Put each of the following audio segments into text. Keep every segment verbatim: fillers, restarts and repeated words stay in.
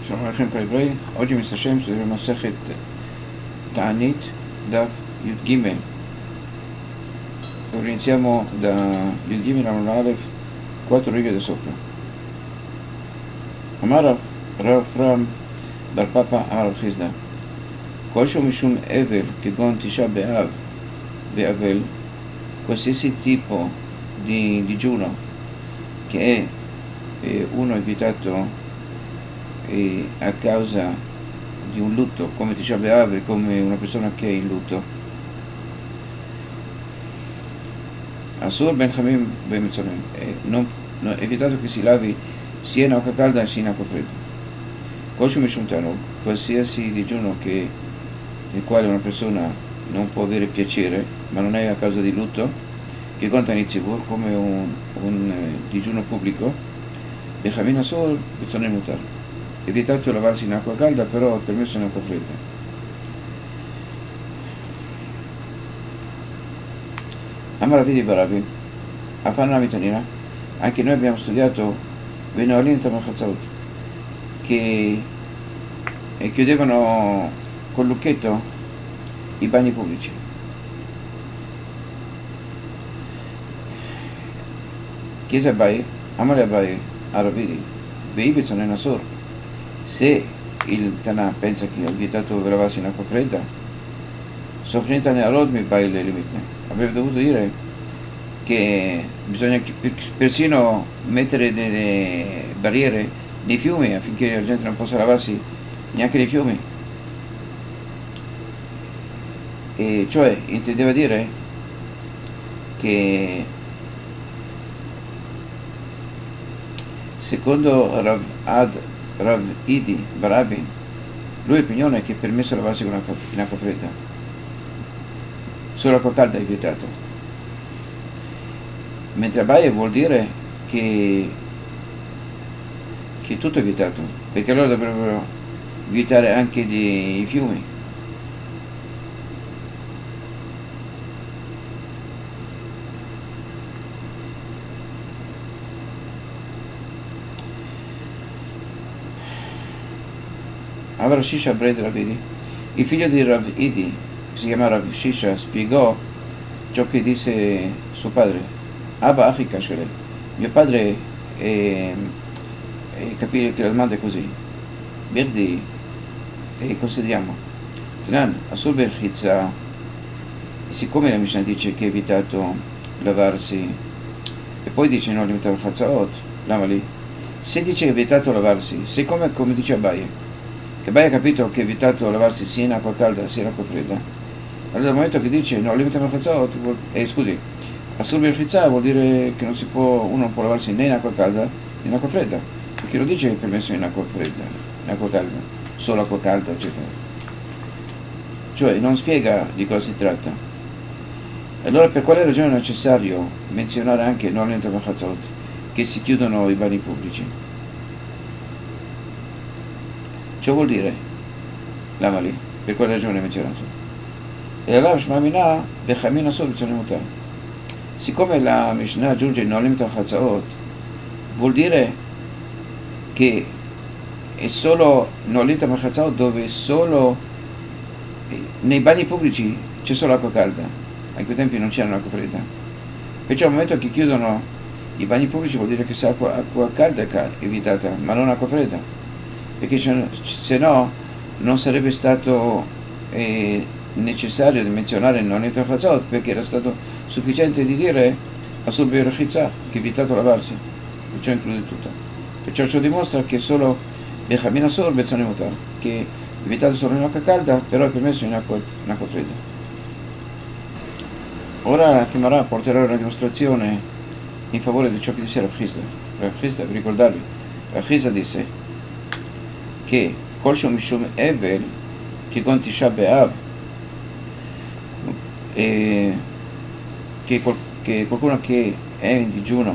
Shalom Aleichem Cari, oggi mi sta Hashem studiamo Masechet Ta'anit Daf Yud Gimel. Iniziamo da Yud Gimel Amud Aleph, quattro righe da sopra. Amar Rav Ram Bar Papa Amar Rav Chizda Kol שהוא משום אבל כגון תשעה באב ואבל, qualsiasi tipo di digiuno che è eh, uno evitato e a causa di un lutto, come Tisha B'Av, come una persona che è in lutto, Asur ben Chamim ben Metzorim, non è evitato che si lavi sia in acqua calda sia in acqua fredda. Kol שהוא משום תענוג, qualsiasi digiuno che nel quale una persona non può avere piacere, ma non è a causa di lutto, che conta iniziatur, come un, un eh, digiuno pubblico, Bechamin Asur Betzonim Mutar. Evitato lavarsi in acqua calda, però è permesso in acqua fredda. Amar Avidi Barabi, a Fanna Mitanina, anche noi abbiamo studiato Venoalin Tamachatzaut, che chiudevano col lucchetto i bagni pubblici. Chiesa Abai, Amale Abai, Aravidi, Vei Betzonim Asur. Se il Tanà pensa che è vietato lavarsi in acqua fredda, Sochnita Ne'arod mi baile limitne. Avrebbe dovuto dire che bisogna persino mettere delle barriere nei fiumi affinché la gente non possa lavarsi neanche nei fiumi. E cioè intendeva dire che secondo Rav Ad Rav Idi Barabi, lui è opinione che è permesso lavarsi in acqua, in acqua fredda, solo acqua calda è vietato, mentre Abaye vuol dire che, che tutto è vietato, perché allora dovrebbero vietare anche i fiumi. Rav Shisha Bred Ravidi, il figlio di Rav Idi, che si chiama Rav Shisha, spiegò ciò che disse suo padre. Abba Achi Kashele, mio padre è, è capire che la domanda è così. Birdi, e consideriamo. Tanan, Asur Berchizza, siccome la Mishnah dice che è evitato lavarsi, e poi dice non limitare il Chatzaot, lama lì. Se dice che è evitato lavarsi, siccome come dice Abaye, che Abaye ha capito che è evitato lavarsi sia in acqua calda sia in acqua fredda, allora dal momento che dice no, limita il Chatzaot, eh, scusi, Asur Berchizza vuol dire che non si può, uno non può lavarsi né in acqua calda né in acqua fredda, perché lo dice che è permesso in acqua fredda, in acqua calda, solo acqua calda, eccetera. Cioè non spiega di cosa si tratta. Allora per quale ragione è necessario menzionare anche non limita il Chatzaot, che si chiudono i bagni pubblici? Ciò vuol dire, lama lì, per quale ragione è menzionato? E allora Shema Minah, Bechamin Asur Betzonim Mutar. Siccome la Mishnah aggiunge non limita il Chatzaot, vuol dire che è solo non limita il Chatzaot dove solo nei bagni pubblici c'è solo acqua calda, a quei tempi non c'era acqua fredda. Perciò al momento che chiudono i bagni pubblici vuol dire che se acqua, acqua calda è vietata, ma non acqua fredda, perché se no non sarebbe stato eh, necessario di menzionare non limita il Chatzaot, perché era stato sufficiente di dire Asur Berchizza che è vietato lavarsi, perciò include tutto. Perciò ciò dimostra che solo Bechamin Asur Betzonim Mutar, che è vietato solo in acqua calda, però è permesso in acqua, in acqua fredda. Ora la Gemara porterà una dimostrazione in favore di ciò che disse Rav Chizda. Rav Chizda, vi ricordarvi, Rav Chizda disse che Kol שהוא משום אבל כגון תשעה באב, e che, che qualcuno che è in digiuno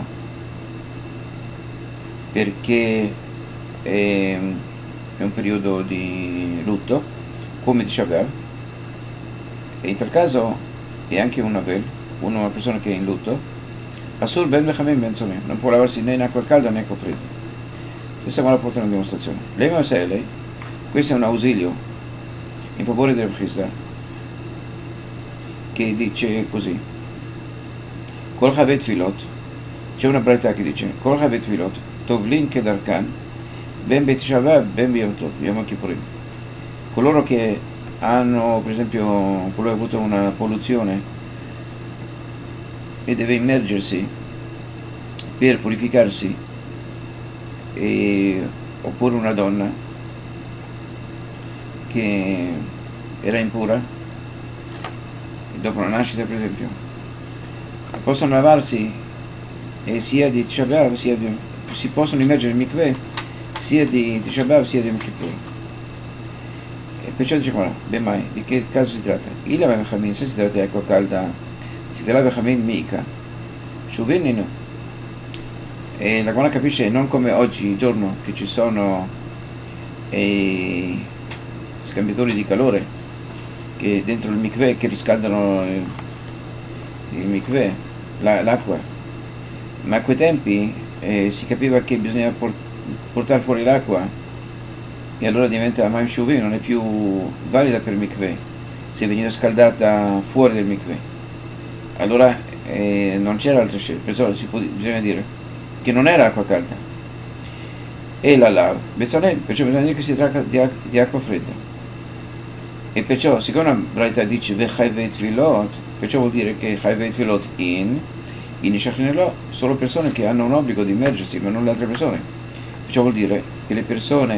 perché è, è un periodo di lutto, come Tisha B'Av, e in tal caso è anche un avel, una persona che è in lutto, Asur ben Bechamim ben Tzomim, non può lavarsi né in acqua calda né in acqua fredda. Stessa Gemara porta una dimostrazione. Lei ma se lei, questo è un ausilio in favore del Chisda, che dice così: Kol Chavet Filot, c'è una brayta che dice Kol Chavet Filot, Tovlin Kedarkan, Ben Bet Shabbat, Ben Yom Tov, Yom Kippurim. Coloro che hanno, per esempio, coloro che hanno avuto una polluzione e deve immergersi per purificarsi, e, oppure una donna che era impura dopo la nascita, per esempio, possono lavarsi e sia di Tisha B'Av, sia di, si possono immergere nel mikveh sia di Tisha B'Av sia di Yom Kippur. E perciò dice qua, beh mai, di che caso si tratta? Il lava Bechamin, se si tratta di acqua calda, si verrà Bechamin mica, Shuvini no. E la Gemara capisce non come oggi giorno che ci sono eh, scambiatori di calore che dentro il mikveh che riscaldano il, il mikveh, la, l'acqua, ma a quei tempi eh, si capiva che bisognava port portare fuori l'acqua e allora diventa Maim Shuvim, non è più valida per il mikveh se veniva scaldata fuori del mikveh. Allora eh, non c'era altra scelta, perciò si può, bisogna dire che non era acqua calda e la lava, perciò bisogna dire che si tratta di, di acqua fredda. E perciò, siccome la Braita dice Vechayvet Vilot, perciò vuol dire che Chayvet Vilot in in Ishachinello solo persone che hanno un obbligo di immergersi, ma non le altre persone. Perciò vuol dire che le persone,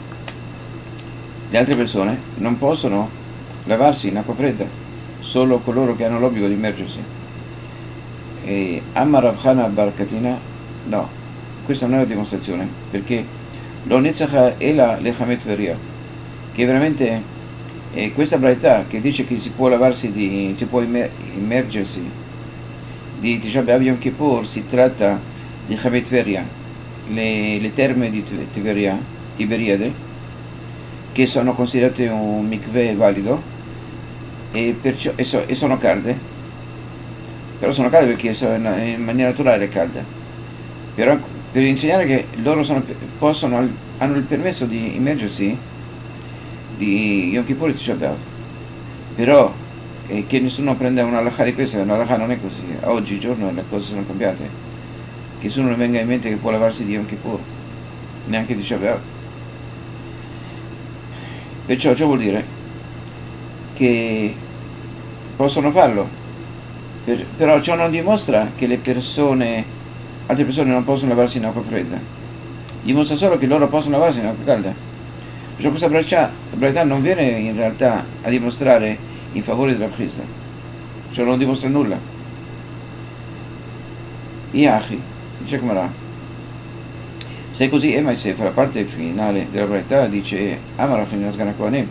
le altre persone non possono lavarsi in acqua fredda, solo coloro che hanno l'obbligo di immergersi. E Amma Rav Chana Bar Katina, no, questa non è una dimostrazione, perché lo Netzacha e la Lechamet Veria, che veramente e questa braita che dice che si può lavarsi, di, si può immer, immergersi di Tisha B'Av Yom Kippur, si tratta di Chamet Veria, le, le terme di Tiberia, Tiberiade, che sono considerate un mikveh valido e, perciò, e, so, e sono calde, però sono calde perché sono in maniera naturale calde, però per insegnare che loro sono, possono, hanno il permesso di immergersi di Yom Kippur e Tisha B'Av, però eh, che nessuno prenda una halakha di questa, una halakha non è così, oggi giorno le cose sono cambiate, che nessuno ne venga in mente che può lavarsi di Yom Kippur, neanche di Tisha B'Av. Perciò ciò vuol dire che possono farlo, per, però ciò non dimostra che le persone, altre persone non possono lavarsi in acqua fredda, dimostra solo che loro possono lavarsi in acqua calda. Perciò questa braita non viene in realtà a dimostrare in favore della Chisda, cioè non dimostra nulla. Iachi, dice Gemara, se così è mai se la parte finale della braita dice Amarachin Asgana Kohanim,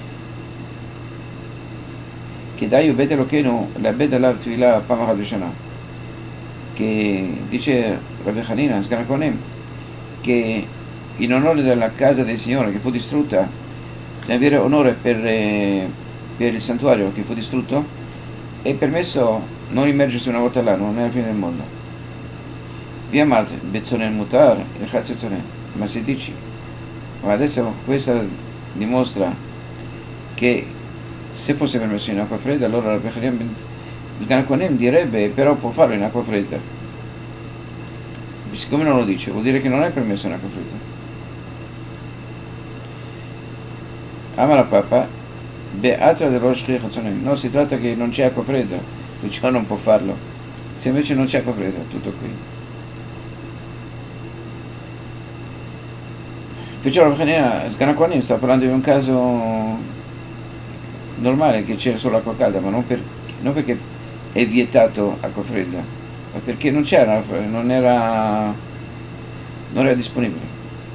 che dai ubete lokenu la beda lav tvila pamachad b'shana, che dice Rabbi Hanina Asgana Kohanim che in onore della casa del Signore che fu distrutta, di avere onore per, eh, per il santuario che fu distrutto, è permesso non immergersi una volta all'anno, non è la fine del mondo. Via Marte, Bezzone il Mutar, il Chazzone, ma se dici, ma adesso questa dimostra che se fosse permesso in acqua fredda, allora il Ganakonem direbbe però può farlo in acqua fredda. Siccome non lo dice, vuol dire che non è permesso in acqua fredda. Amara Papa, Beatra dello Shrichazonem, no, si tratta che non c'è acqua fredda, perciò non può farlo. Se invece non c'è acqua fredda, tutto qui. Perciò la Bachanina Sganakwanim sta parlando di un caso normale, che c'è solo acqua calda, ma non, per, non perché è vietato acqua fredda, ma perché non c'era, non era, non era disponibile.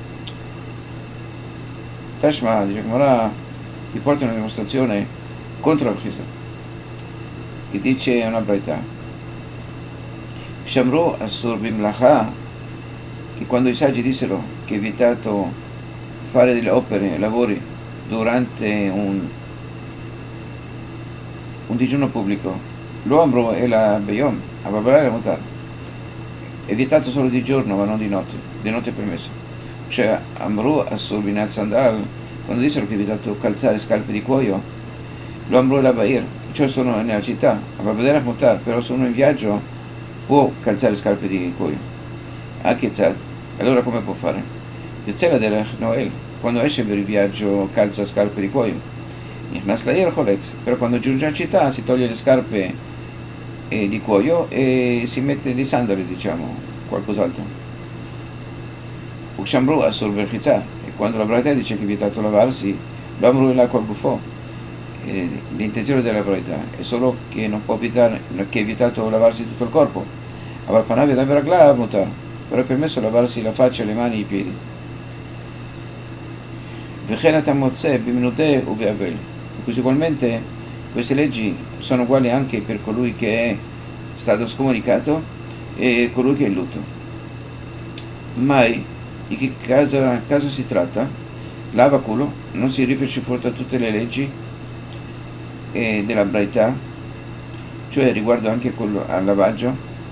Tashma, dice Gemara, ti porta una dimostrazione contro la Chisda, che dice una braita. Shamru Asur Bimlacha, che quando i saggi dissero che è vietato fare delle opere, lavori durante un, un digiuno pubblico, l'uombro e la Beyom, a Babbalare Mutar, è vietato solo di giorno ma non di notte, di notte è permesso. cioè Amru Assur Binat Sandal, quando dissero che vi è dato calzare scarpe di cuoio, lo Amru la Bair, cioè sono nella città, a Babadera Mutar, però sono in viaggio, può calzare scarpe di cuoio. Anche Zad, allora come può fare? Yotzela della Noel, quando esce per il viaggio calza scarpe di cuoio. Nichnas Lair Choletz, però quando giunge in città si toglie le scarpe eh, di cuoio e si mette di sandali, diciamo, qualcos'altro. Ukshamru Assur Berchizah, e quando la Braita dice che è vietato lavarsi, lo Amru la col buffo. L'intenzione della Braita è solo che non può evitare, che è vietato lavarsi tutto il corpo. Avar panav yadav raglav mutar, però è permesso lavarsi la faccia, le mani e i piedi. V'chen atam motzeh b'minudeh u be'avel. Così ugualmente queste leggi sono uguali anche per colui che è stato scomunicato e colui che è in lutto. Mai di che caso, caso si tratta? Lava culo non si riferisce fuori a tutte le leggi e della Braita, cioè riguardo anche quello al lavaggio,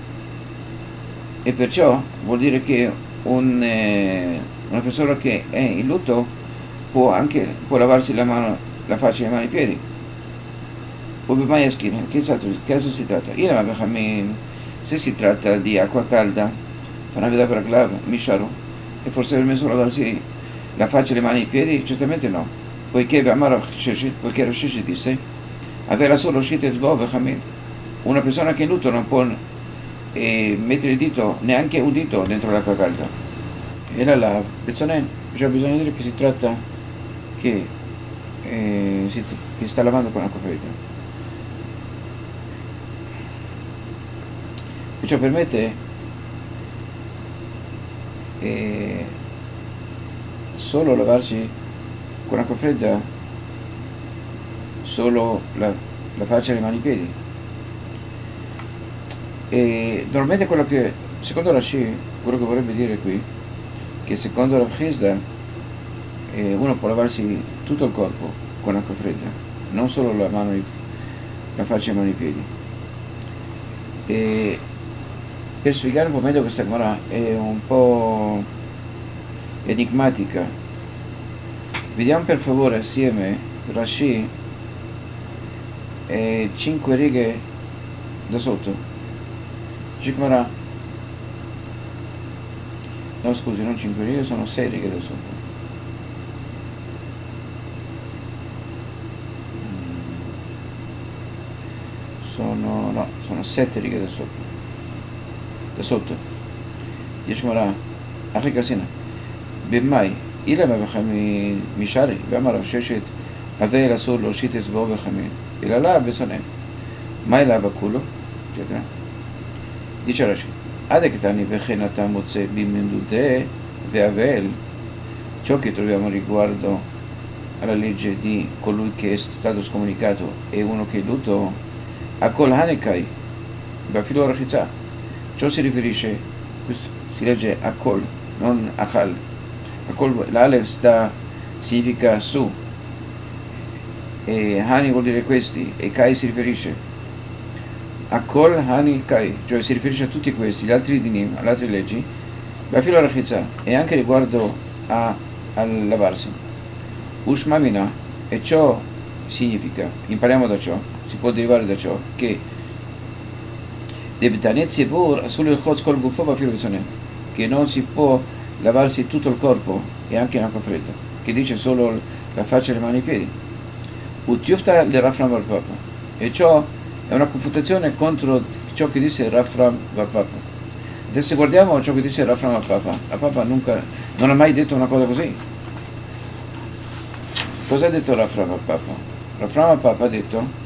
e perciò vuol dire che un, eh, una persona che è in lutto può anche può lavarsi la mano, la faccia, le mani e i piedi. Mai che caso si tratta? Se si tratta di acqua calda, e forse è permesso lavarsi la faccia, le mani e i piedi? Certamente no, poiché poiché Rav Shishi disse aveva solo uscite sbove, una persona che è in lutto non può eh, mettere il dito, neanche un dito dentro l'acqua calda. Era la persona, cioè bisogna dire che si tratta che, eh, si, che sta lavando con acqua fredda. E ciò permette eh, solo lavarsi con acqua fredda solo la, la faccia, le mani e i piedi. E normalmente quello che, secondo Rashi, quello che vorrebbe dire qui, che secondo Rav Chisda eh, uno può lavarsi tutto il corpo con acqua fredda, non solo la mano, la faccia, le mani e i piedi. E per spiegare un po' meglio questa Gemara è un po' enigmatica, vediamo per favore assieme Rashi e cinque righe da sotto. Gemara, no scusi, non cinque righe, sono sei righe da sotto. Sono, no, sono sette righe da sotto. Da sotto. Dice Gemara, אחרי קרסינה. במאי, אילא מבחמי משארי, ואמר רב ששת, אבל אסור להושיט אצבעו בחמין, אלא לאו ושונא. מאי לאו הכולו? Dice Rashi, Ade che tani vechenata mozze bimendude veavel, ciò che troviamo riguardo alla legge di colui che è stato scomunicato e uno che è lutto, a kol hanekai, da filo rachizza. Ciò si riferisce, questo si legge a kol, non a chal. A kol, l'alef sta, significa su, e hani vuol dire questi, e kai si riferisce a kol hani kai, cioè si riferisce a tutti questi, gli altri dinim, alle altre leggi, la filo rachizza, e anche riguardo a, al lavarsi. Ushmamina, e ciò significa, impariamo da ciò, si può derivare da ciò, che che non si può lavarsi tutto il corpo e anche in acqua fredda, che dice solo la faccia, le mani e i piedi. Utiufta le Rafram Bar Papa, e ciò è una confutazione contro ciò che disse Rafram Bar Papa. Adesso guardiamo ciò che disse Rafram Bar Papa. La Papa nunca, non ha mai detto una cosa così. Cosa ha detto Rafram Bar Papa? Rafram Bar Papa ha detto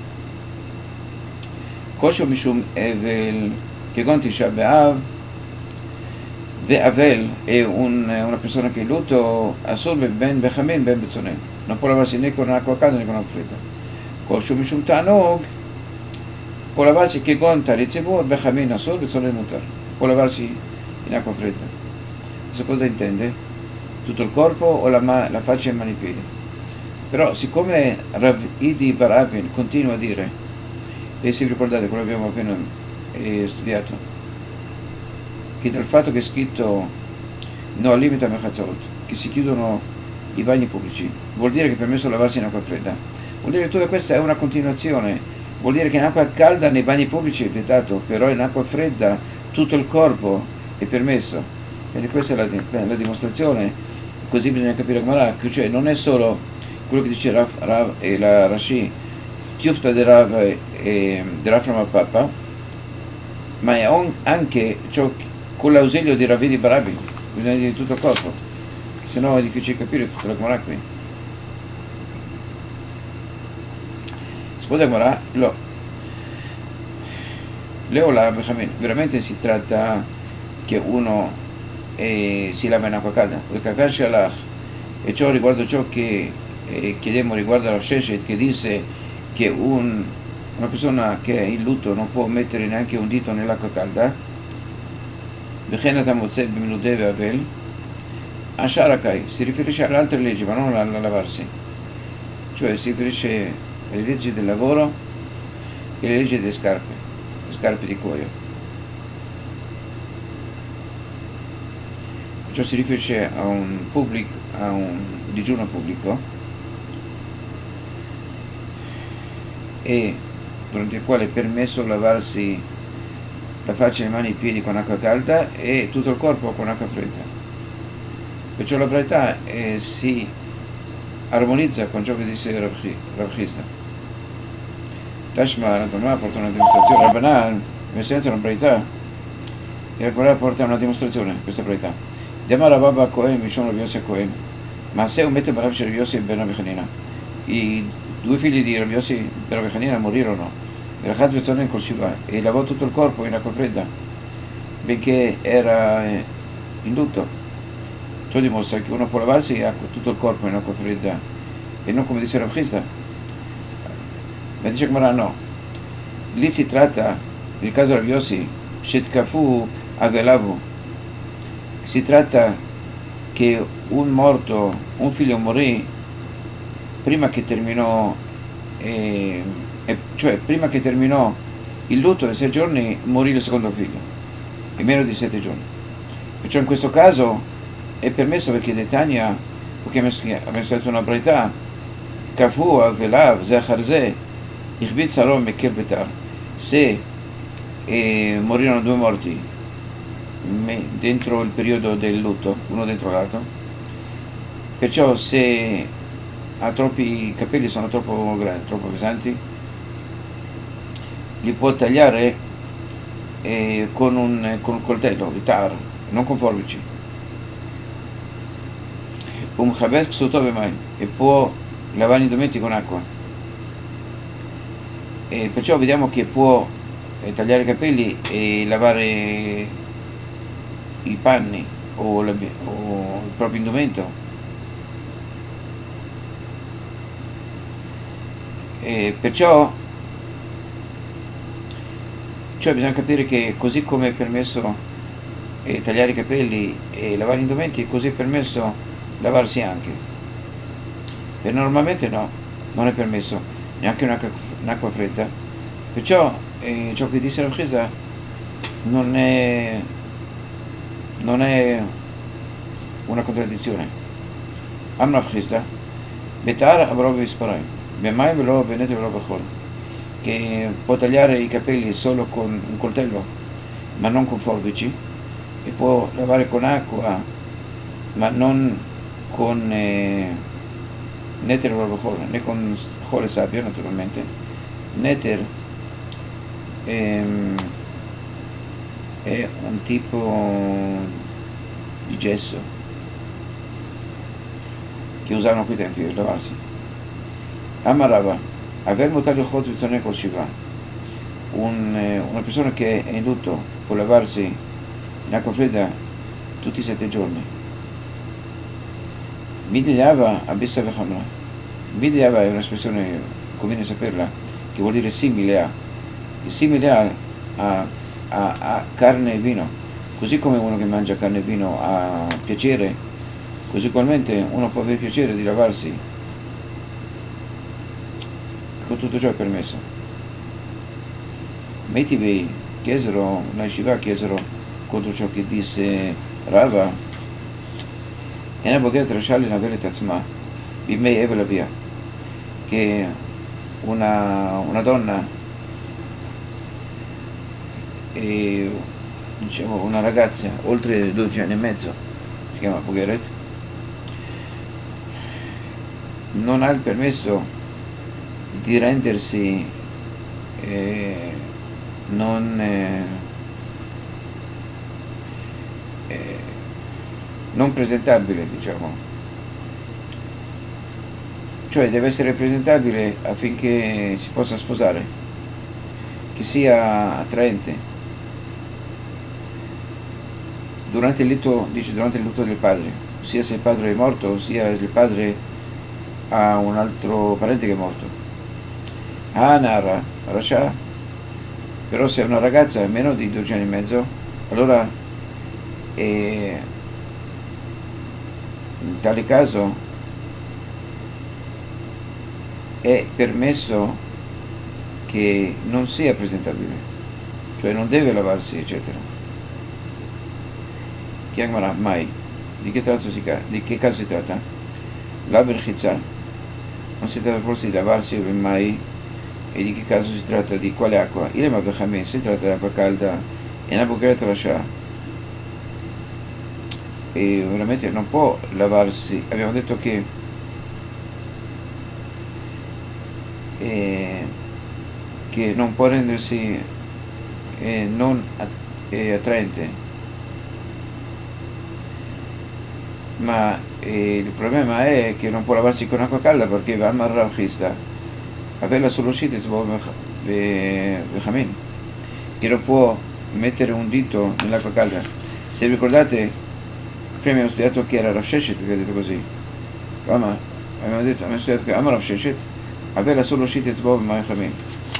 Kosho Mishum Evel Kegon Tisha B'Av Ve'avel è un, una persona che è lutto assorbe ben Bechamin ben Bezzonen, non può lavarsi né con acqua calda né con acqua fredda. Kosho Mishum Tanog può lavarsi Kegon Taritzebur Bechamin assorbe Bezzonen Mutar, può lavarsi in acqua fredda. Adesso cosa intende? Tutto il corpo o la, la faccia e mani e piedi? Però siccome Rav Idi Bar Abin continua a dire, e se vi ricordate quello che abbiamo appena eh, studiato, che dal fatto che è scritto no limita mechazzarot, che si chiudono i bagni pubblici. Vuol dire che è permesso lavarsi in acqua fredda. Vuol dire che tutta questa è una continuazione. Vuol dire che in acqua calda nei bagni pubblici è vietato, però in acqua fredda tutto il corpo è permesso. Quindi questa è la, la dimostrazione. Così bisogna capire come cioè non è solo quello che dice Rav, Rav e la Rashi, Tiufta de Rav e de Rav Rama Papa, ma è on, anche ciò, con l'ausilio di Ravidi Barabi, bisogna dire tutto il corpo, se no è difficile capire tutta la Gemara qui. Spoda Gemara, lo Leola, veramente si tratta che uno eh, si lava in acqua calda, perché Kakashi Allah, e ciò riguardo ciò che eh, chiedemmo riguardo alla Sheshet, che disse che un, una persona che è in lutto non può mettere neanche un dito nell'acqua calda, Asharakai si riferisce alle altre leggi, ma non alla lavarsi, cioè si riferisce alle leggi del lavoro e alle leggi delle scarpe, le scarpe di cuoio. Ciò si riferisce a un pubblico, a un digiuno pubblico, e durante il quale è permesso lavarsi la faccia, le mani e i piedi con acqua calda e tutto il corpo con acqua fredda. Perciò la braità eh, si armonizza con ciò che disse Rav Chisda. Tashma, la Gemara porta una dimostrazione, Rabbanan, mi sento una braità, e la Gemara porta una dimostrazione, questa braità. Dema Rababa Cohen, Mishon Rav Yossi Cohen, ma se un mette Barav Rav Yossi ben Rav Chanina. I due figli di Rav Yossi ben Rav Chanina morirono, e lavò tutto il corpo in acqua fredda, benché era in lutto. Ciò dimostra che uno può lavarsi tutto il corpo in acqua fredda e non come dice Rav Chisda. Ma dice Gemara no. Lì si tratta, nel caso Rav Yossi, Shetkafu Avelavu. Si tratta che un morto, un figlio morì prima che terminò, eh, eh, cioè prima che terminò il lutto dei sei giorni morì il secondo figlio, in meno di sette giorni. Perciò in questo caso è permesso perché Netanya, perché abbiamo fatto una braità, Kafu Avelav Zacharze Ichbit Salom e Kebetar, se eh, morirono due morti dentro il periodo del lutto, uno dentro l'altro, perciò se ha troppi capelli, sono troppo grandi, troppo pesanti, li può tagliare eh, con, un, con un coltello, vitar, non con forbici. Un chabes sotto mai, e può lavare i indumenti con acqua. E perciò vediamo che può eh, tagliare i capelli e lavare i panni o, la, o il proprio indumento. E perciò cioè bisogna capire che così come è permesso eh, tagliare i capelli e lavare gli indumenti, così è permesso lavarsi anche. E normalmente no, non è permesso neanche un'acqua, un'acqua fredda. Perciò eh, ciò che disse la Chiesa non è non è una contraddizione. Amna Chiesa betar avrò visparai bemai velo benete velo bechol, che può tagliare i capelli solo con un coltello ma non con forbici, e può lavare con acqua ma non con eh, neter né con jole sabbia, naturalmente. Neter ehm, è un tipo di gesso che usavano quei tempi per lavarsi. Amarava aver mutato il chod vizzone col shiva, un, eh, una persona che è in lutto può lavarsi in acqua fredda tutti i sette giorni. Midiava abissa vechamra. Midiava è un'espressione, conviene saperla, che vuol dire simile a, simile a, a, a, a carne e vino. Così come uno che mangia carne e vino ha piacere, così ugualmente uno può avere piacere di lavarsi. Con tutto ciò è permesso. Metivei chiesero, la Shiva chiesero contro ciò che disse Rava, Ena Boghet Rashali Navelet Atzma, Bimei Evel Avia, che una, una donna, e, diciamo una ragazza oltre dodici anni e mezzo, si chiama Boghet, non ha il permesso di rendersi eh, non, eh, eh, non presentabile, diciamo, cioè deve essere presentabile affinché si possa sposare, che sia attraente durante il lutto, dice durante il lutto del padre, sia se il padre è morto, sia il padre ha un altro parente che è morto. Ah, Nara, Rasha, però se è una ragazza meno di dodici anni e mezzo, allora eh, in tale caso è permesso che non sia presentabile, cioè non deve lavarsi, eccetera. Chiamala mai. Di che, si, di che caso si tratta? La berchizza. Non si tratta forse di lavarsi o mai. E di che caso si tratta? Di quale acqua? Il Mabbechamin si tratta di acqua calda e una Boghet Rasha. E veramente non può lavarsi. Abbiamo detto che eh, che non può rendersi eh, non eh, attraente, ma eh, il problema è che non può lavarsi con acqua calda perché va a Marrav Chista aveva solo uscita Bechamin, che non può mettere un dito nell'acqua calda. Se ricordate, prima abbiamo studiato che era Rav Sheshet che ha detto così, ma abbiamo detto, abbiamo studiato che Amar Rav Sheshet aveva solo uscita Bechamin,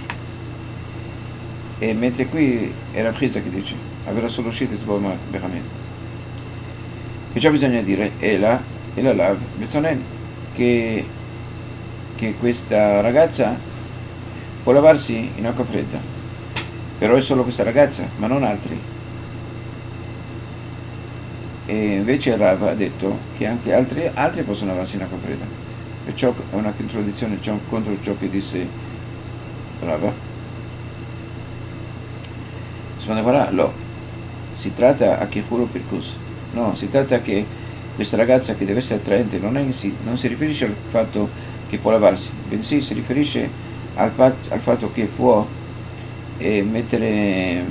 e mentre qui è Rav Chista che dice aveva solo uscita Bechamin. Perciò bisogna dire Ela, Ela Lav, Bezzonen, che, che questa ragazza può lavarsi in acqua fredda, però è solo questa ragazza, ma non altri. E invece Rav ha detto che anche altri, altri possono lavarsi in acqua fredda, perciò è una contraddizione contro ciò che disse Rav. Risponde Lo, si tratta a Kechuro Pirkus. No, si tratta che questa ragazza che deve essere attraente non, è in si, non si riferisce al fatto che può lavarsi, bensì si riferisce al, pat, al fatto che può eh, mettere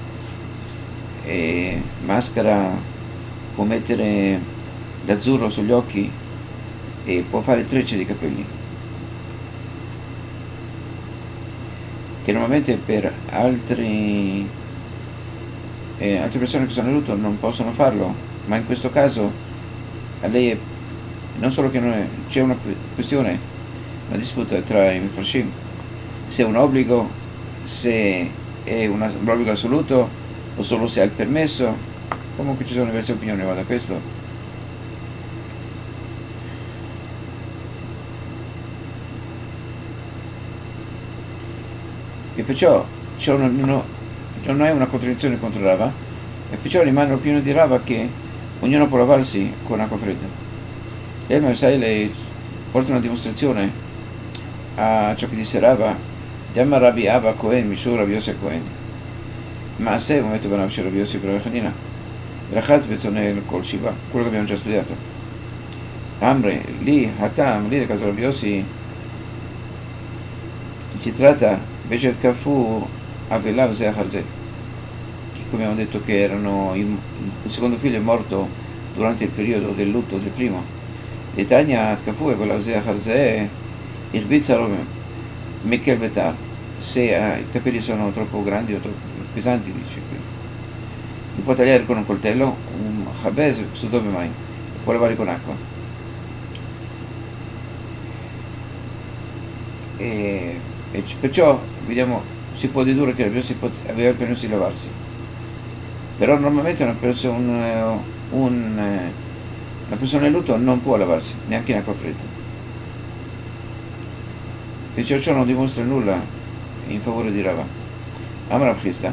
eh, maschera, può mettere l'azzurro sugli occhi e può fare trecce dei capelli, che normalmente per altri, eh, altre persone che sono in lutto non possono farlo. Ma in questo caso a lei è, non solo che non è, c'è una questione, una disputa tra i Mefarshim, se è un obbligo, se è una, un obbligo assoluto o solo se ha il permesso. Comunque ci sono diverse opinioni riguardo a questo. E perciò c'è una, no, non è una contraddizione contro Rava, e perciò rimane l'opinione di Rava che ognuno può lavarsi con acqua fredda. E ma sai, lei porta una dimostrazione a ciò che disse Rava, Yamma Rabbi Abba Cohen, Mishur Rabbi Yosef Cohen. Ma a sé, momento per Rabbi Yosef Rabbi Rachat Bezzonel Kol Shiva, quello che abbiamo già studiato. Amre, lì, Hatam, lì nel caso Rabbi Yosef, si tratta, invece del Kafu, Avelav Zeacharze, come abbiamo detto che erano il, il secondo figlio è morto durante il periodo del lutto del primo, e Tanya Kafu e quella Zea Harze il Bizzaro Mekel Betar, se eh, i capelli sono troppo grandi o troppo pesanti, dice qui, li può tagliare con un coltello, un Habez su dove mai, può lavare con acqua. E, e perciò vediamo, si può dedurre che aveva il permesso di lavarsi. Però normalmente una persona, un, una persona in lutto non può lavarsi, neanche in acqua fredda. E ciò non dimostra nulla in favore di Rava. Amar Rav Chista.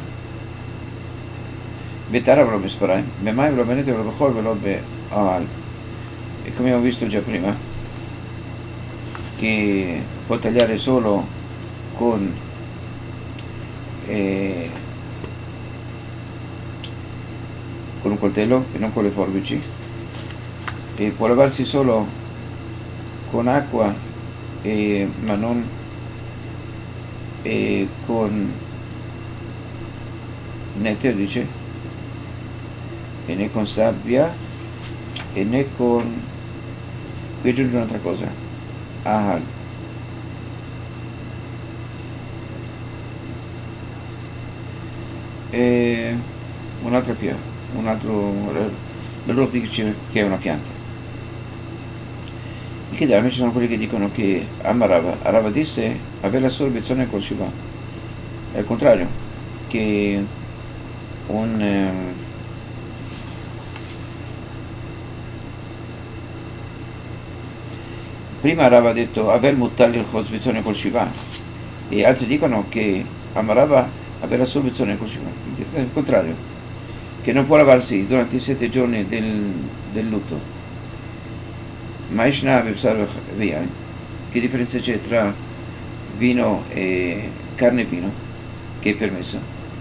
Betara ve lo besparai, Bemai ve lo benete ve lo bechol ve lo be'al. e come abbiamo visto già prima, che può tagliare solo con eh, con un coltello e non con le forbici, e può lavarsi solo con acqua e, ma non e con né dice, e né con sabbia e né con, qui aggiungo un'altra cosa, ahal, e un'altra pianta, un altro, loro dice che è una pianta. I Kedami ci sono quelli che dicono che Amarava, Arava disse avere la sorbizione col Shiva, è il contrario, che un eh, prima Arava ha detto aver muttali il sorbizione col Shiva, e altri dicono che Amarava avere la sorbizione col Shiva, è il contrario, che non può lavarsi durante i sette giorni del, del lutto. Ma Ishna via, che differenza c'è tra vino e carne e vino che è permesso?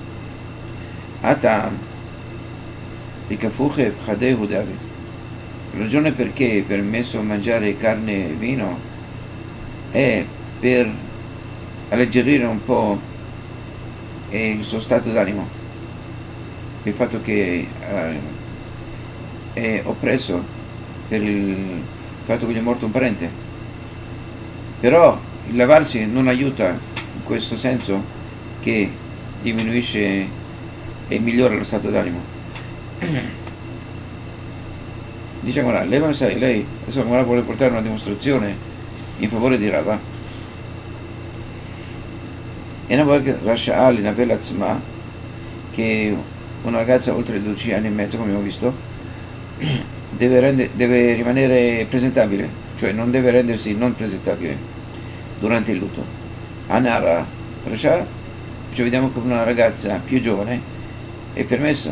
Ata Rikafuche Pchadehu David. La ragione perché è permesso mangiare carne e vino è per alleggerire un po' il suo stato d'animo, il fatto che eh, è oppresso per il fatto che gli è morto un parente. Però il lavarsi non aiuta in questo senso, che diminuisce e migliora lo stato d'animo. Diciamo, lei non sa, lei adesso vuole portare una dimostrazione in favore di Rava. E una volta lascia Ali Navela Tzma, che una ragazza oltre dodici anni e mezzo, come abbiamo visto, Deve, rende, deve rimanere presentabile, cioè non deve rendersi non presentabile durante il lutto. Anara Rasha, cioè vediamo che una ragazza più giovane è permesso.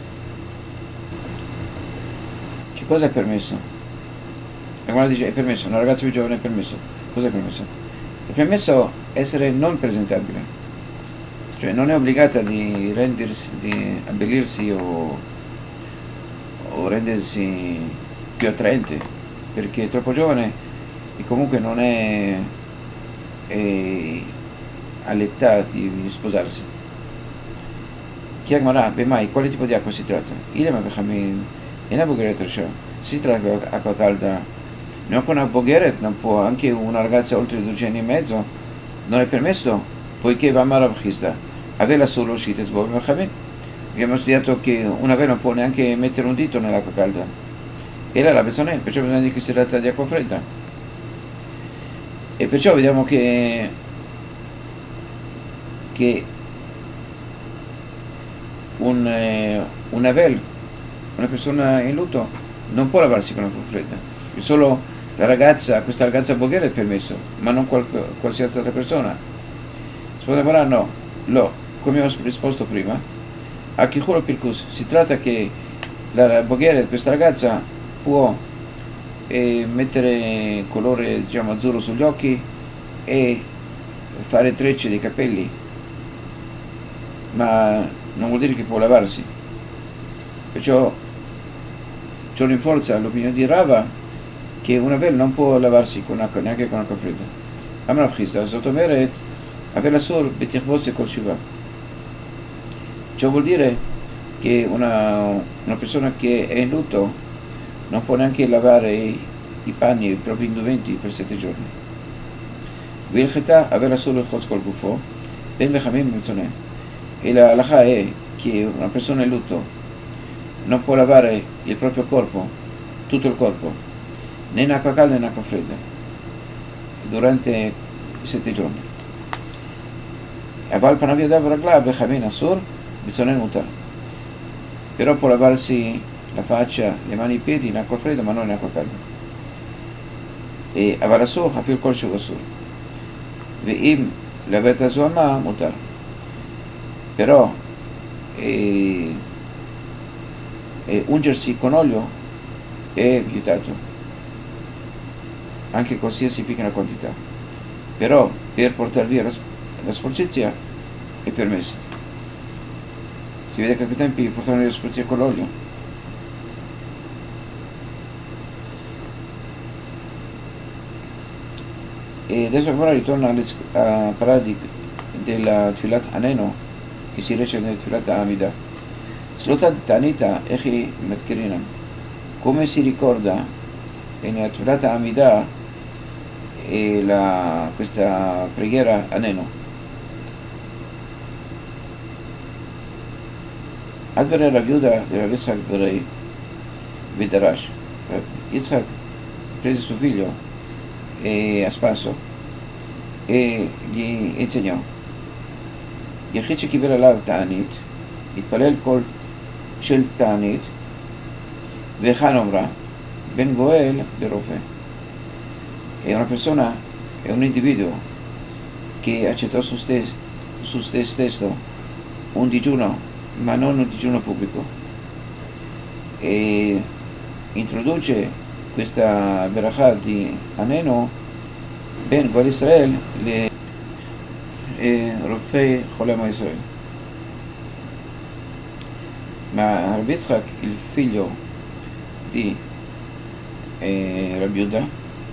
Che cosa è permesso? La guarda dice è permesso, una ragazza più giovane è permesso. Cosa è permesso? È permesso essere non presentabile, cioè non è obbligata di rendersi, di abbellirsi o o rendersi più attraente, perché è troppo giovane e comunque non è, è all'età di sposarsi. Chi Agmarà, beh mai, quale tipo di acqua si tratta? Ilema Bechamin, e una Bogheret, si tratta di acqua calda, non con una Bogheret, non può, anche una ragazza oltre dodici anni e mezzo non è permesso, poiché va Marav Chizda, aveva solo uscite Sbog Bechamin. Abbiamo studiato che una vela non può neanche mettere un dito nell'acqua calda, era la Bezzonel, perciò bisogna dire che si tratta di acqua fredda. E perciò vediamo che, che un, eh, un Avel, una persona in lutto, non può lavarsi con acqua fredda, solo la ragazza, questa ragazza Boghera è permesso, ma non qual, qualsiasi altra persona. Sposa Morà no, lo, come ho risposto prima, a Kichuro Pirkus, si tratta che la Boghera, questa ragazza, può eh, mettere colore, diciamo, azzurro sugli occhi e fare trecce dei capelli, ma non vuol dire che può lavarsi. Perciò ciò rinforza l'opinione di Rava che una vela non può lavarsi con acqua, neanche con acqua fredda. Amrav Chizda, Zotomeret, aveva solo Betichbos e Kol Shiva. Ciò vuol dire che una, una persona che è in lutto non può neanche lavare i, i panni, i propri indumenti per sette giorni. Vilcheta aveva solo il Chos Kol Gufo, Ben Bechamim Mezzonè. E la halakha è che una persona in lutto non può lavare il proprio corpo, tutto il corpo, né in acqua calda né in acqua fredda, durante i sette giorni. Aval Panav Yadav Ragla Bechamim Asur, Bezzonel Mutar. Però può lavarsi la faccia, le mani e i piedi in acqua fredda, ma non in acqua calda. E Aval Asur, Hafil Kol Shuv Asur. Ve'im Lavet Azuama Mutar. Però e, e ungersi con olio è vietato. anche qualsiasi piccola quantità. Però per portare via la, la sporcizia è permesso. Si vede che a quei tempi portavano via la sporcizia con l'olio. E adesso ancora ritorna a parlare di, della Tfilat Aneno che si recita nel Tfilat Amida. Slotat Tanita Echi Metkerinam. Come si ricorda nella Tfilat Amida e la, questa preghiera Aneno. Advera la viuda della Yitzhak Berei Vedarash. Yitzhak prese suo figlio e a spasso e gli insegnò. יחיד שקיבל עליו תענית, התפלל כל של תענית, והיכן אומרה, ben goel de rofè. È una persona, è un individuo che accettò su stesso, su se stesso un digiuno, ma non un digiuno pubblico, e introduce questa berachà di Aneno ben goel Israel le רופאי חולי עמו ישראל. Ma Rabbi Yitzhak, il figlio di eh, Rabbi Yehuda,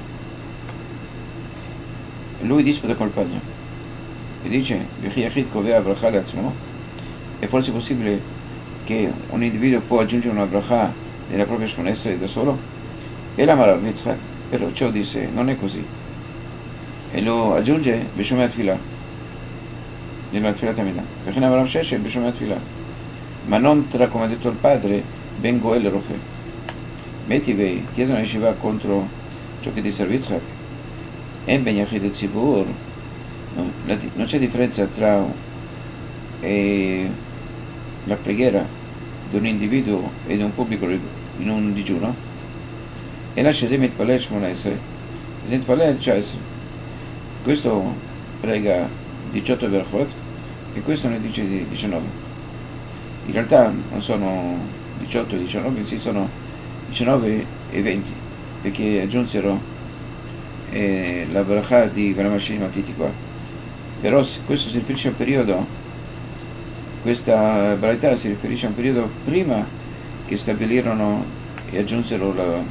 lui disputa col padre e dice V'chi yachid kovea bracha le'atzmo. È forse possibile che un individuo può aggiungere una bracha nella propria sconessa da solo? E la Rabbi Yitzhak perciò disse non è così e lo aggiunge B'shomei Tfilah nella Tfilat Amida, perché ne avrà Sheshe B'shomei Tfilah, ma non tra, come ha detto il padre, ben goel rofè. Metivei, chiesa una yeshiva contro ciò che dice Rabbi Yitzhak, e ben yachid e tzibur, non c'è differenza tra eh, la preghiera di un individuo e di un pubblico in un digiuno, e la Shesem Itpalel Shmona Esrei, Itpalel Chesed, questo prega diciotto berachot e questo ne dice diciannove. In realtà non sono diciotto e diciannove, bensì sono diciannove e venti, perché aggiunsero eh, la berachà di Garamashim Matiti qua. Però questo si riferisce a un periodo, questa varietà si riferisce a un periodo prima che stabilirono e aggiunsero la,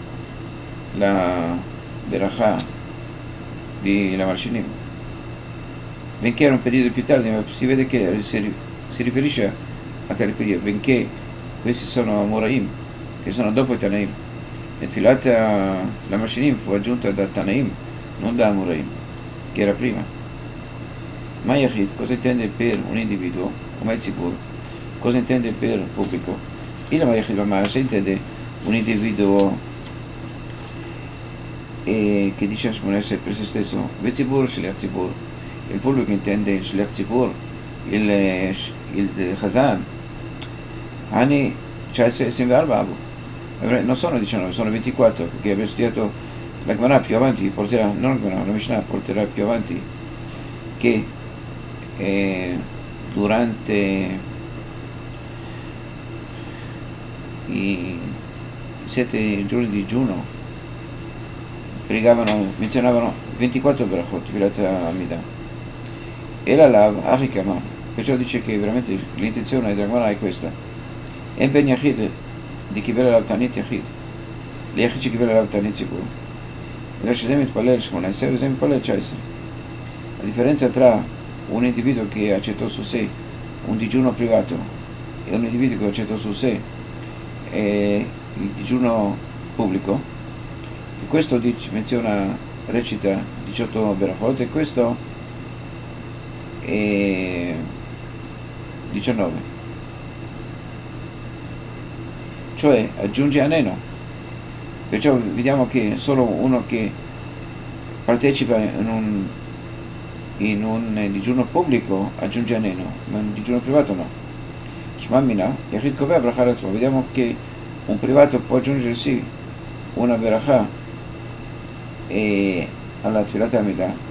la berachà di Garamashim. Benché era un periodo più tardi, ma si vede che si, si riferisce a tale periodo, benché questi sono Amoraim, che sono dopo i Tanaim. E Tfilat la Mashinim fu aggiunta da Tanaim, non da Amoraim, che era prima. Ma Yachid cosa intende per un individuo, come Tzibur? Cosa intende per pubblico? Il Yachid Bamasa intende un individuo e che dice essere per se stesso, Tzibur Shliach Tzibur. Il pubblico intende il Shliach Tzibur, il, il Chazan. Anni ventiquattro, non sono diciannove, sono ventiquattro, perché abbiamo studiato la Gemara più avanti, porterà, non la Gemara, la Mishnah porterà più avanti che eh, durante i sette giorni di digiuno pregavano, menzionavano ventiquattro berachot, Tfilat Amida. E la lav, Achikama, perciò dice che veramente l'intenzione della Gemara è questa. E ben Yachid di Kibel Alav Tanit Yachid, le Yachid ci Kibel Alav Tanit Tzibur. E la Shesem Itpalel Shmona Esrei, Shesem Itpalel Chesed. La differenza tra un individuo che accettò su sé un digiuno privato e un individuo che accettò su sé eh, il digiuno pubblico, che questo dice, menziona, recita diciotto berachot e questo e diciannove, cioè aggiunge Aneno. Perciò vediamo che solo uno che partecipa in un, in un digiuno pubblico aggiunge Aneno, ma in un digiuno privato no. Shmamina, Yachid Kovea Bracha Latzmo. Vediamo che un privato può aggiungere sì una berachà e alla Tfilat Amida,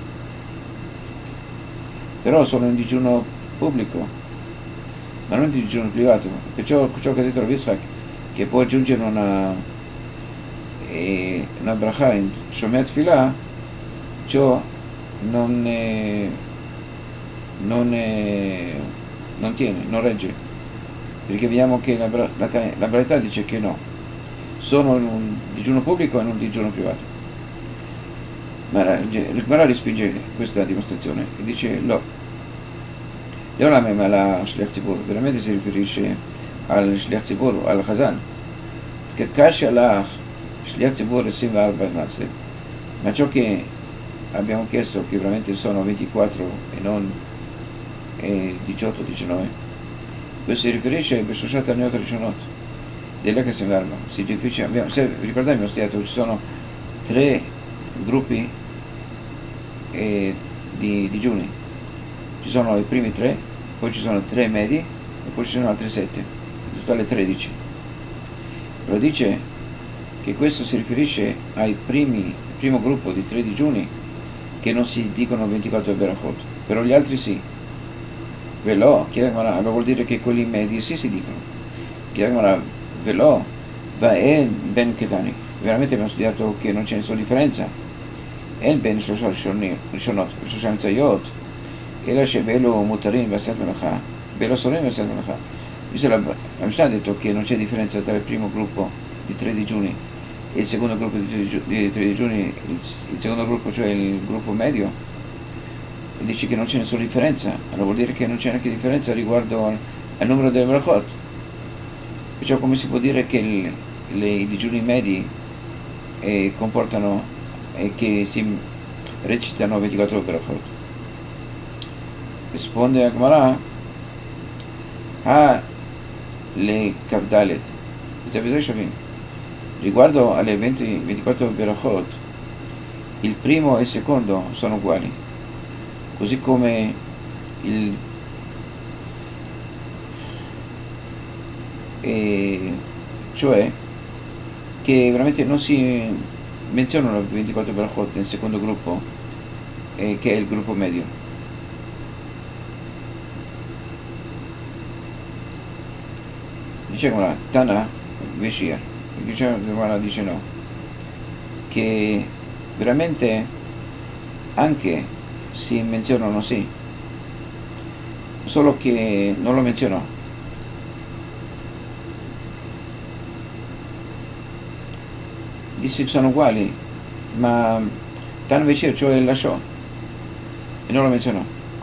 però solo in digiuno pubblico, ma non in digiuno privato. Perciò ciò che ha detto Rabbi Yitzhak, che può aggiungere una e una bracha in Shomea Tfilah, ciò non, eh, non, eh, non tiene, non regge, perché vediamo che la, la, la Braita dice che no, sono in un digiuno pubblico e in un digiuno privato. Ma il Gemara respinge questa dimostrazione e dice no, ma la Shliach Tzibur veramente si riferisce al Shliach Tzibur, al Chazan, che Kash Allah Shliach Tzibur Simva Arba Masse, ma ciò che abbiamo chiesto, che veramente sono ventiquattro e non eh, diciotto diciannove, questo si riferisce a Beshoshat Aniot Rishonot della che Simva Arba. Si riferisce, abbiamo, se ricordate, abbiamo studiato, ci sono tre gruppi eh, di digiuni, ci sono i primi tre, poi ci sono tre medi e poi ci sono altri sette, in totale tredici. Lo dice che questo si riferisce ai primi, il primo gruppo di tre digiuni che non si dicono ventiquattro berachot, però gli altri sì. Velò, allora vuol dire che quelli medi sì si dicono. Velò, va e ben ketani. Veramente abbiamo studiato che non c'è nessuna differenza. E ben rishonot, rishon tzayot, e la shebelo mutarim v'asat melacha, belo sorim v'asat melacha. Visto la, la Mishnah ha detto che non c'è differenza tra il primo gruppo di tre digiuni e il secondo gruppo di tre digiuni, il, il secondo gruppo, cioè il gruppo medio, e dice che non c'è nessuna differenza, allora vuol dire che non c'è neanche differenza riguardo al, al numero delle brachot. Perciò come si può dire che il, le, i digiuni medi eh, comportano e eh, che si recitano ventiquattro brachot? Risponde a Gemara, ah, le Kavdalet, riguardo alle venti, ventiquattro berachot, il primo e il secondo sono uguali, così come il e cioè che veramente non si menzionano ventiquattro berachot nel secondo gruppo, eh, che è il gruppo medio. Dice Tana Veshir, dice, dice no, che veramente anche si menzionano sì, solo che non lo menzionò. Disse che sono uguali, ma Tana Veshir, cioè lasciò e non lo menzionò.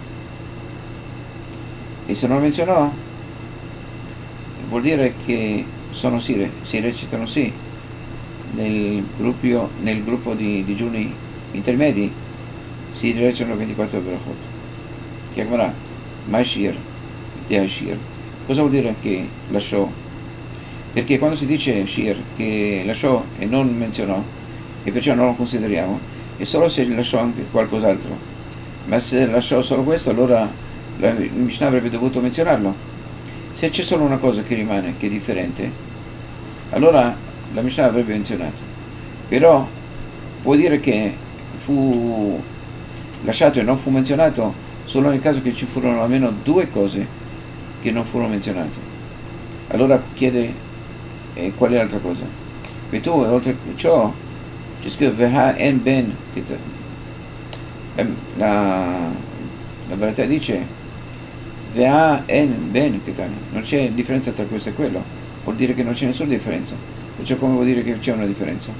E se non lo menzionò vuol dire che sono sì, si recitano sì nel gruppo, nel gruppo di digiuni intermedi, si recitano ventiquattro berachot. Chiamarà Mashir, Shir. Cosa vuol dire che lasciò? Perché quando si dice Shir che lasciò e non menzionò, e perciò non lo consideriamo, è solo se lasciò anche qualcos'altro. Ma se lasciò solo questo, allora la Mishnah avrebbe dovuto menzionarlo. Se c'è solo una cosa che rimane, che è differente, allora la Mishnah avrebbe menzionato. Però può dire che fu lasciato e non fu menzionato solo nel caso che ci furono almeno due cose che non furono menzionate. Allora chiede eh, qual è l'altra cosa. E tu, oltre a ciò, c'è scritto Veha en ben, la, la Braita dice Veha en ben ketani, non c'è differenza tra questo e quello, vuol dire che non c'è nessuna differenza, perciò come vuol dire che c'è una differenza?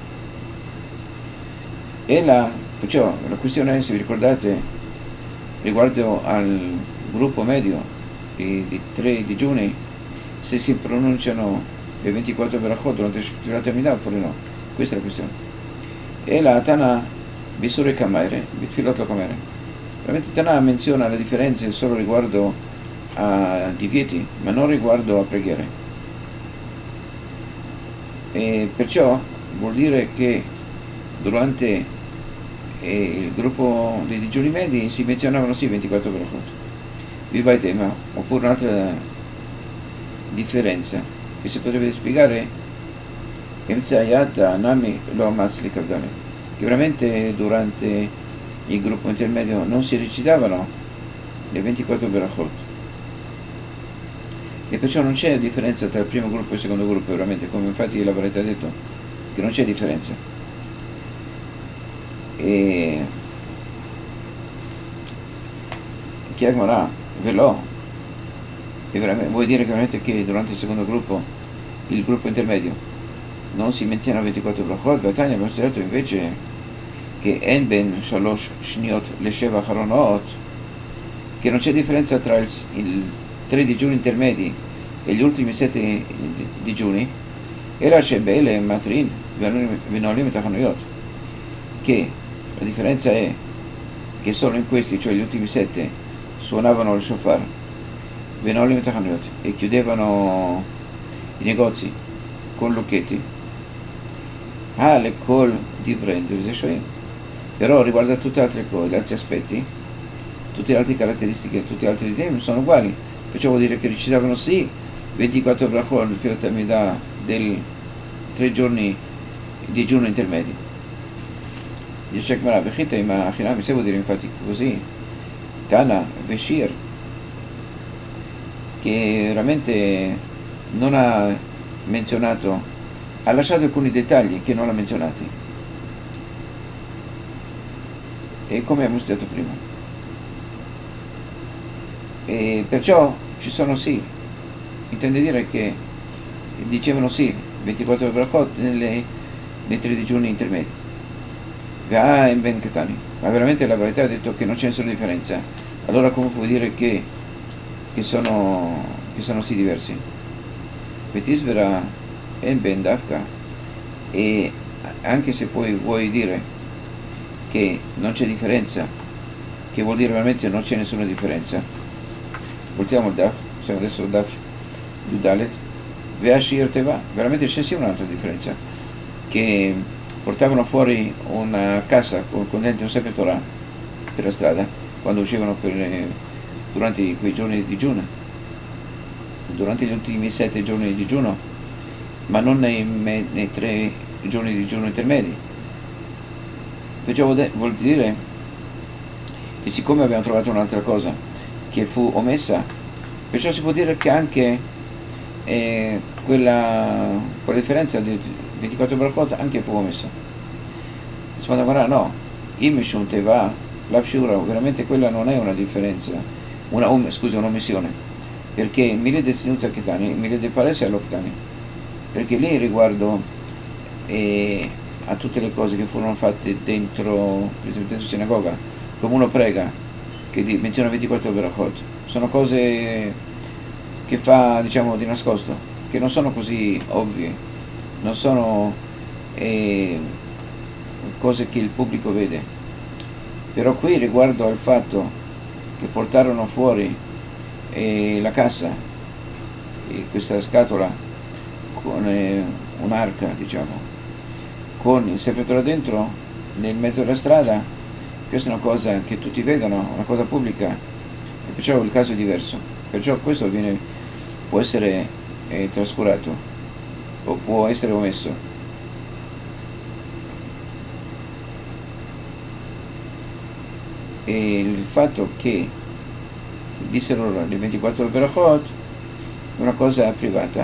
E la, perciò la questione è, se vi ricordate, riguardo al gruppo medio di, di tre digiuni, se si pronunciano le ventiquattro berachot durante la terminale oppure no, questa è la questione. E la Tana Bisure Kamere, Bitfilot lo Kamere, veramente Tana menziona le differenze solo riguardo a divieti, ma non riguardo a preghiere, e perciò vuol dire che durante eh, il gruppo dei digiuni medi si menzionavano sì ventiquattro berachot. Viva il tema, oppure un'altra differenza che si potrebbe spiegare Nami lo Matzli Kavdale, che veramente durante il gruppo intermedio non si recitavano le ventiquattro berachot, e perciò non c'è differenza tra il primo gruppo e il secondo gruppo, veramente, come infatti la Braita ha detto, che non c'è differenza. E chi è Gemara? Velò. E vuol dire che veramente che durante il secondo gruppo, il gruppo intermedio, non si menziona ventiquattro brachot? Betania abbiamo studiato invece che en ben shalosh shniot lesheva haronot, che non c'è differenza tra il, il tre digiuni intermedi e gli ultimi sette digiuni, e la shebele matrin venolim et hachanuyot, che la differenza è che solo in questi, cioè gli ultimi sette, suonavano il shofar venolim et hachanuyot e chiudevano i negozi con lucchetti. Ah, le col di Vrenzo, però riguardo a tutte le altre cose, gli altri aspetti, tutte le altre caratteristiche, tutti gli altri temi sono uguali, perciò vuol dire che recitavano sì ventiquattro brachot nel filo Tamidà del tre giorni di digiuno intermedi. Dice Gemara, Bechita ma Achinami, se vuol dire infatti così, Tana, Veshir, che veramente non ha menzionato, ha lasciato alcuni dettagli che non ha menzionati, e come abbiamo studiato prima, e perciò ci sono sì, intende dire che dicevano sì ventiquattro brachot nelle, nei tre digiuni intermedi, ah, in ben Ketani, ma veramente la verità ha detto che non c'è nessuna differenza. Allora come puoi dire che, che, sono, che sono sì diversi? Betisvera en ben Dafka, e anche se poi vuoi dire che non c'è differenza, che vuol dire veramente non c'è nessuna differenza, voltiamo il Daf, siamo adesso il Daf Yudalet, Veashir Teva, veramente c'è sì un'altra differenza, che portavano fuori una cassa con, con dentro un Sefer Torah per la strada quando uscivano per, eh, durante quei giorni di digiuno, durante gli ultimi sette giorni di digiuno, ma non nei, me, nei tre giorni di digiuno intermedi. Perciò vuol dire che siccome abbiamo trovato un'altra cosa che fu omessa, perciò si può dire che anche eh, quella, quella differenza di ventiquattro brachot anche fu omessa. Secondo me no, Imishun Teva, la Pshura, veramente quella non è una differenza, una, um, scusa, un'omissione, perché Mile de Zinut al-Ketani, Mile de Paresi al-Oktani, perché lì riguardo eh, a tutte le cose che furono fatte dentro, per esempio dentro sinagoga, come uno prega, che di, menziona ventiquattro brachot, sono cose che fa, diciamo, di nascosto, che non sono così ovvie, non sono eh, cose che il pubblico vede. Però qui riguardo al fatto che portarono fuori eh, la cassa, eh, questa scatola con eh, un'arca, diciamo, con il Sefer Torah dentro, nel mezzo della strada, questa è una cosa che tutti vedono, una cosa pubblica, e perciò il caso è diverso. Perciò questo viene, può essere eh, trascurato o può essere omesso. E il fatto che dissero loro le ventiquattro brachot è una cosa privata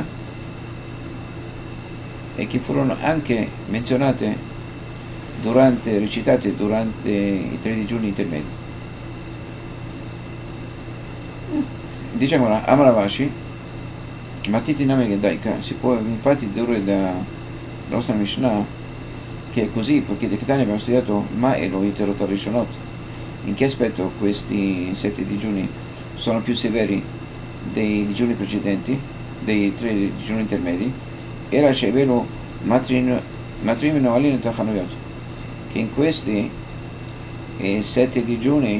e che furono anche menzionate durante, recitate durante i tre digiuni intermedi. Diciamo la Amaravashi, Matiti Name Daika, si può infatti dedurre dalla nostra Mishnah che è così, perché da Ketania abbiamo studiato Ma Elohit Erot Rishonot. In che aspetto questi sette digiuni sono più severi dei digiuni precedenti, dei tre digiuni intermedi? Era Shevelu Matrimino Alin Tachanuyot, che in questi eh, sette digiuni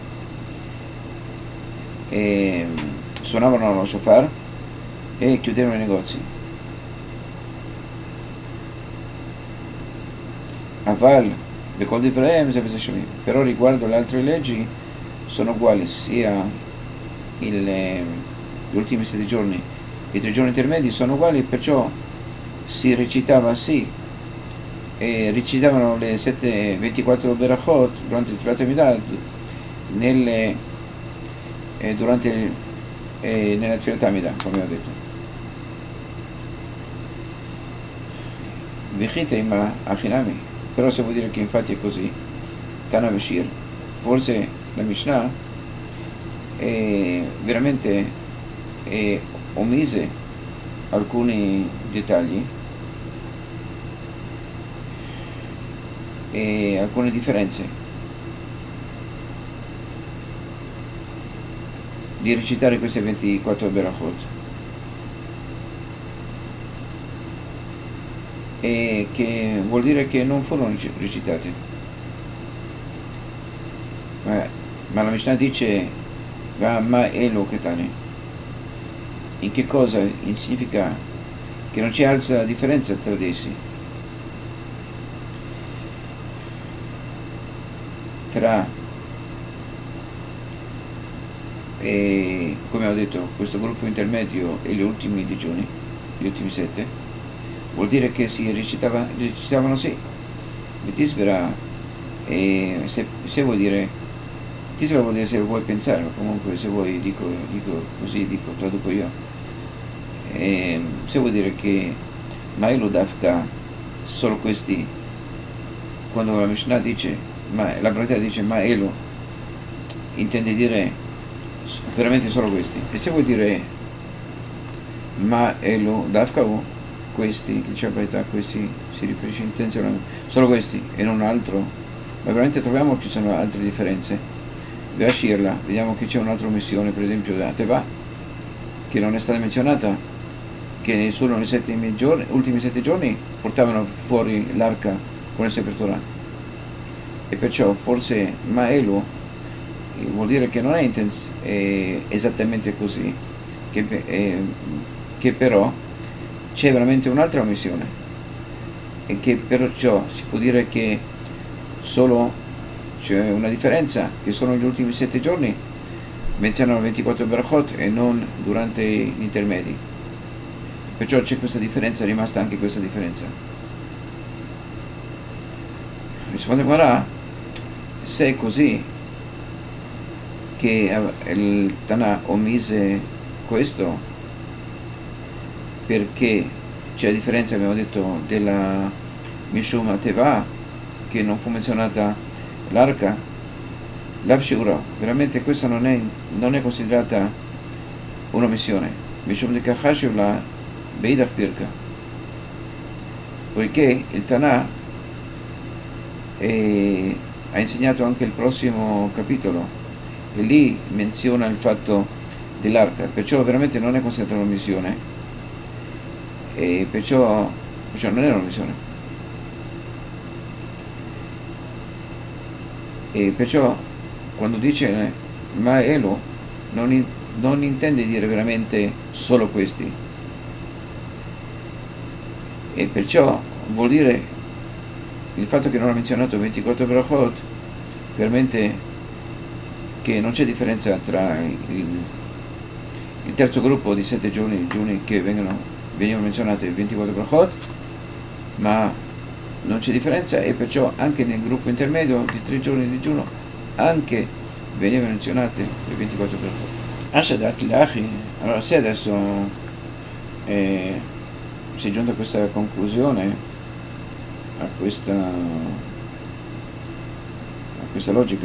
eh, suonavano lo shofar e chiudevano i negozi. Aval però riguardo le altre leggi sono uguali, sia il, gli ultimi sette giorni e i tre giorni intermedi sono uguali, perciò si recitava sì, e recitavano le sette, ventiquattro berachot durante il Tfilat Amidah nelle eh, durante eh, nella Tfilat Amidah, come ho detto. Vichite ima achinami, però se vuol dire che infatti è così, Tana Veshir, forse la Mishnah è veramente è omise alcuni dettagli e alcune differenze di recitare queste ventiquattro Berachot, e che vuol dire che non furono recitate, ma, ma la Mishnah dice va ma elo ketane. In che cosa? In significa che non c'è alza differenza tra di essi, tra e, come ho detto, questo gruppo intermedio e gli ultimi digiuni, gli ultimi sette, vuol dire che si recitava, recitavano sì. Tisbera, e se, se vuoi dire, Tisbera vuol dire se vuoi pensare, ma comunque se vuoi dico, dico così, dico, traduco io. E, se vuoi dire che Mailu Dafka, solo questi, quando la Mishnah dice, ma la Braita dice Maelo, intende dire veramente solo questi. E se vuoi dire Maelo Dafka o questi, che c'è la Braita, questi si riferisce intenzionalmente, solo questi e non altro, ma veramente troviamo che ci sono altre differenze. Veashirla, vediamo che c'è un'altra omissione, per esempio da Teva, che non è stata menzionata, che solo nei sette giorni, ultimi sette giorni portavano fuori l'arca con il Sefer Torah, e perciò forse Maelu vuol dire che non è, è esattamente così, che, è, che però c'è veramente un'altra omissione, e che perciò si può dire che solo c'è una differenza, che solo negli ultimi sette giorni menzionano ventiquattro Berachot e non durante gli intermedi. Perciò c'è questa differenza, è rimasta anche questa differenza. Risponde Guarà, se è così che il Tana omise questo, perché c'è la differenza, abbiamo detto, della Mishum Teva, che non fu menzionata l'arca, l'Avshura, veramente questa non è, non è considerata un'omissione. Mishum de Kachashiv la Beidach Pirka, poiché il Tana e ha insegnato anche il prossimo capitolo e lì menziona il fatto dell'arca, perciò veramente non è considerata un'omissione, e perciò, perciò non è un'omissione, e perciò quando dice Maelo non, in, non intende dire veramente solo questi, e perciò vuol dire il fatto che non ha menzionato ventiquattro Berachot, veramente che non c'è differenza tra il, il terzo gruppo di sette giorni, giorni che vengono, venivano menzionati ventiquattro Berachot, ma non c'è differenza, e perciò anche nel gruppo intermedio di tre giorni di digiuno anche venivano menzionate le ventiquattro Berachot. Ashadat Lachi, allora se adesso eh, si è giunta a questa conclusione, a questa, a questa logica,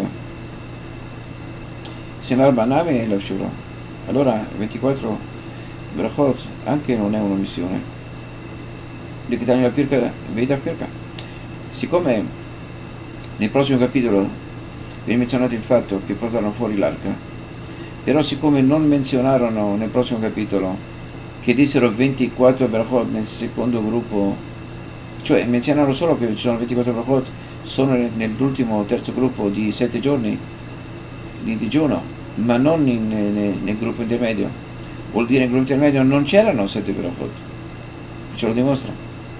Semar Baname e l'Avshura, allora ventiquattro Berachot anche non è un'omissione. Di Ketani la Pirka, Veida Pirka. Siccome nel prossimo capitolo viene menzionato il fatto che portarono fuori l'arca, però siccome non menzionarono nel prossimo capitolo che dissero ventiquattro Berachot nel secondo gruppo, cioè menzionarono solo che ci sono ventiquattro Berachot, sono nell'ultimo terzo gruppo di sette giorni di digiuno, ma non in, nel, nel gruppo intermedio, vuol dire nel gruppo intermedio non c'erano sette Berachot, ce lo dimostra.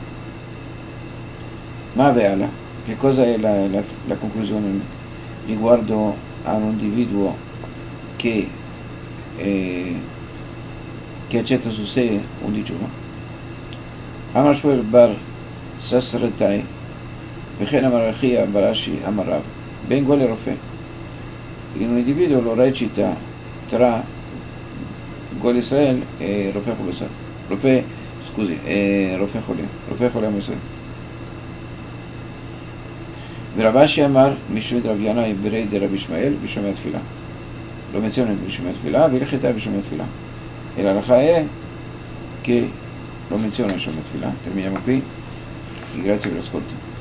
Ma Veala, che cosa è la, la, la conclusione riguardo a un individuo che eh, che accetta su sé un digiuno? Amashwer bar Sasretai, Vechen Amarachia Barashi Amarav, Ben Gole Rofe. In un individuo lo recita tra Gol Israel e Rofe Chulesar. Rofe, scusi, e Rofe Chole, Rofe Chole Israel. ורבשי אמר, משמד רב ינאי ברי דרב ישמעאל בשומע תפילה. Lo menziona in בשומע תפילה, והלכתה בשומע תפילה. E l'alakha è che lo menziona in בשומע תפילה. Terminiamo qui. E grazie per l'ascolto.